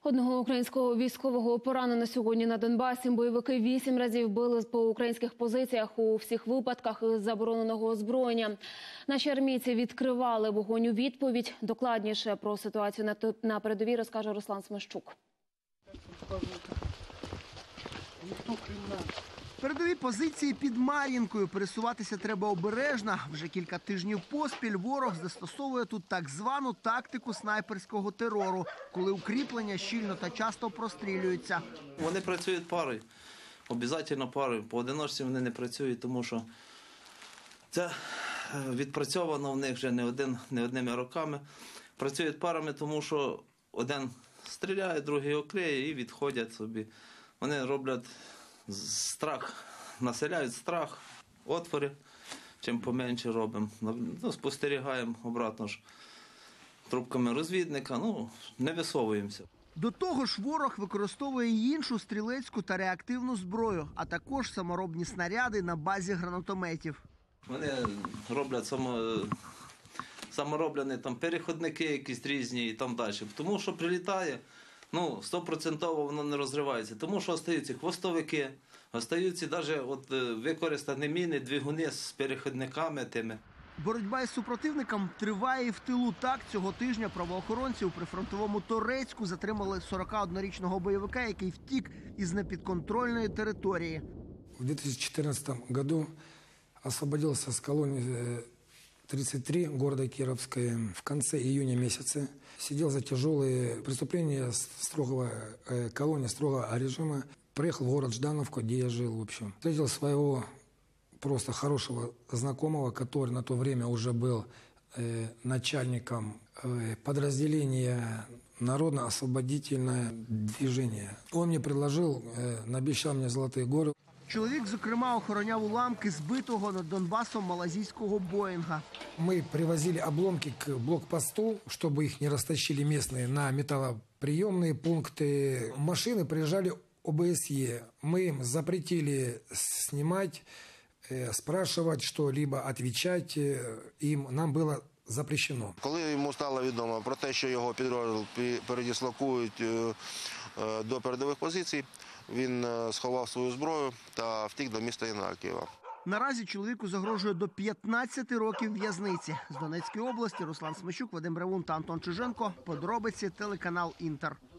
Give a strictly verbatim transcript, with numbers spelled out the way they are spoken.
Одного українського військового поранено сьогодні на Донбасі. Бойовики вісім разів били по українських позиціях у всіх випадках забороненого озброєння. Наші армійці відкривали вогонь у відповідь. Докладніше про ситуацію на передовій розкаже Руслан Смещук. Передові позиції під Мар'їнкою. Пересуватися треба обережно. Вже кілька тижнів поспіль ворог застосовує тут так звану тактику снайперського терору, коли укріплення щільно та часто прострілюються. Вони працюють парою, обов'язково парою. Поодиночці вони не працюють, тому що це відпрацьовано в них вже не, один, не одними роками. Працюють парами, тому що один стріляє, другий окриє і відходять собі. Вони роблять страх, населяють страх, отвори, чим поменше робимо. Ну, спостерігаємо обратно ж трубками розвідника, ну, не висовуємося. До того ж, ворог використовує й іншу стрілецьку та реактивну зброю, а також саморобні снаряди на базі гранатометів. Вони роблять само, самороблені там переходники якісь різні і там далі. Тому що прилітає, ну, стопроцентово воно не розривається. Тому що остаються хвостовики, остаються навіть от використані міни, двигуни з переходниками тими. Боротьба із супротивником триває і в тилу. Так, цього тижня правоохоронці у прифронтовому Торецьку затримали сорокаоднорічного бойовика, який втік із непідконтрольної території. В две тысячи четырнадцатом году освободился с колонии тридцать три города Кировское в конце июня месяца. Сидел за тяжелые преступления строгого колонии, строгого режима. Приехал в город Ждановку, где я жил, в общем. Встретил своего просто хорошего знакомого, который на то время уже был э, начальником э, подразделения Народно-освободительное движение. Он мне предложил, э, наобещал мне золотые горы. Чоловік, зокрема, охороняв уламки збитого над Донбасом малазійського Боїнга. Мы привозили обломки к блокпосту, чтобы их не растащили местные на металлоприемные пункты. Машины приезжали ОБСЕ. Мы им запретили снимать, спрашивать что-либо, отвечать им. Нам было запрещено. Коли йому стало відомо про те, що його підрозділ передислокують до передових позицій, він сховав свою зброю та втік до міста Інакієва. Наразі чоловіку загрожує до п'ятнадцяти років в'язниці. З Донецької області Руслан Смещук, Вадим Бревун та Антон Чиженко. Подробиці, телеканал «Інтер».